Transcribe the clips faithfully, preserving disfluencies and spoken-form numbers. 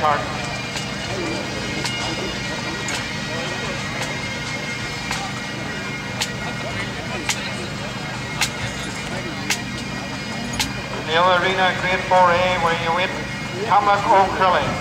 card. The other arena, grade four A, where you win Hamlet O'Curling.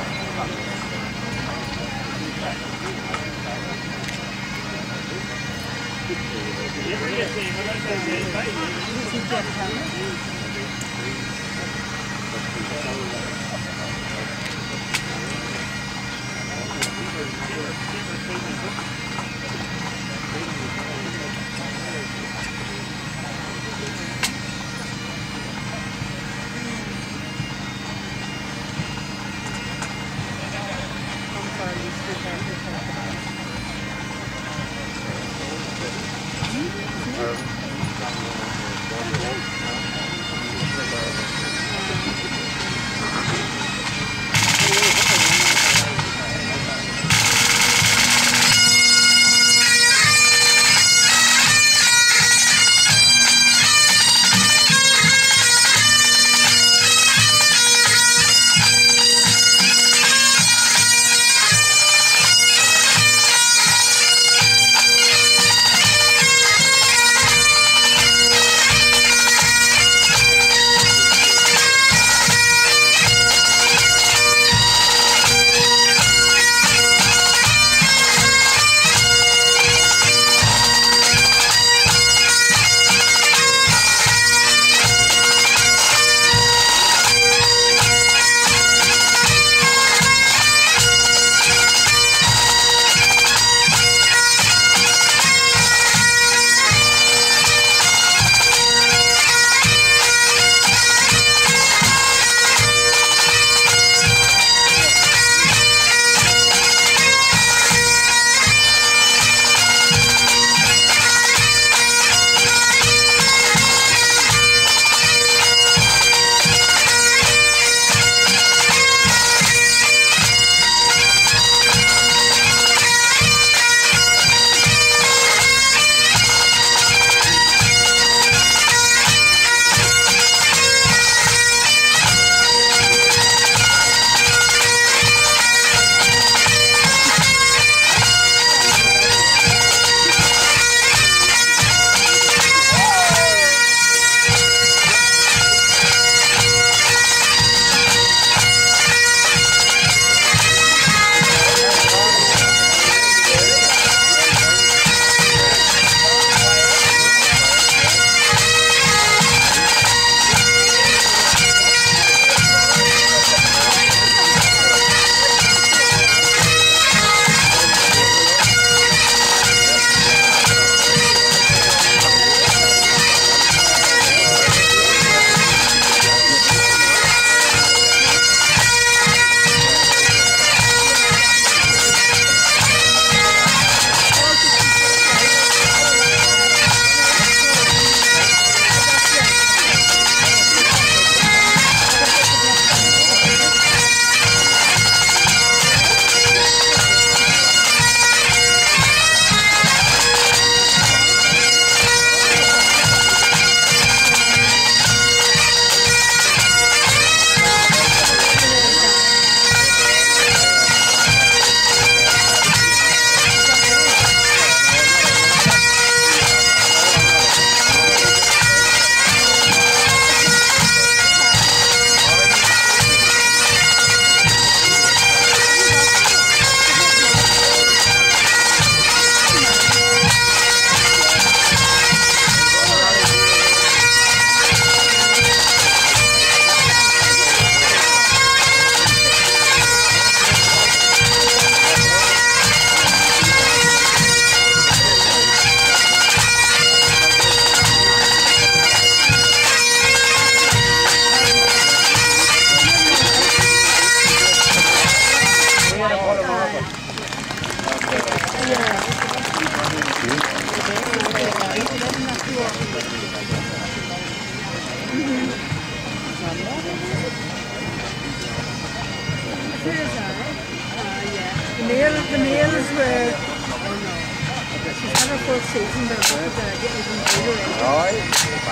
The male, the males were, oh no, she's had her full season, but I'm going to get even bigger. Right.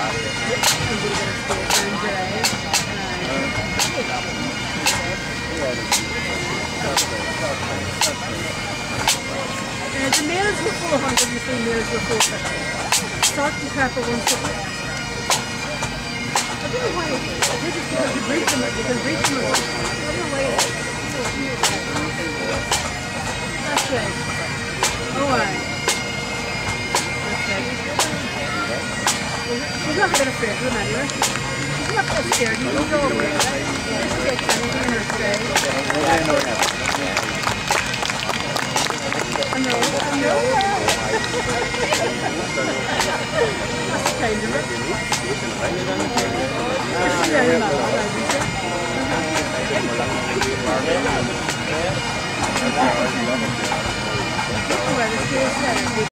I'm going to get her straight in July. Uh, the males were four hundred and the females were four fifty. Salt and pepper one fifty. I don't know why it is. I think it's because you breed them, you can breed them. I don't know why it is. That's right. Oh, aye. That's right. She's not a bit afraid of them anyway. She's not that scared. You can go away with it. Just take anything in her tray. I know, I know. That's kind of it. It's very much.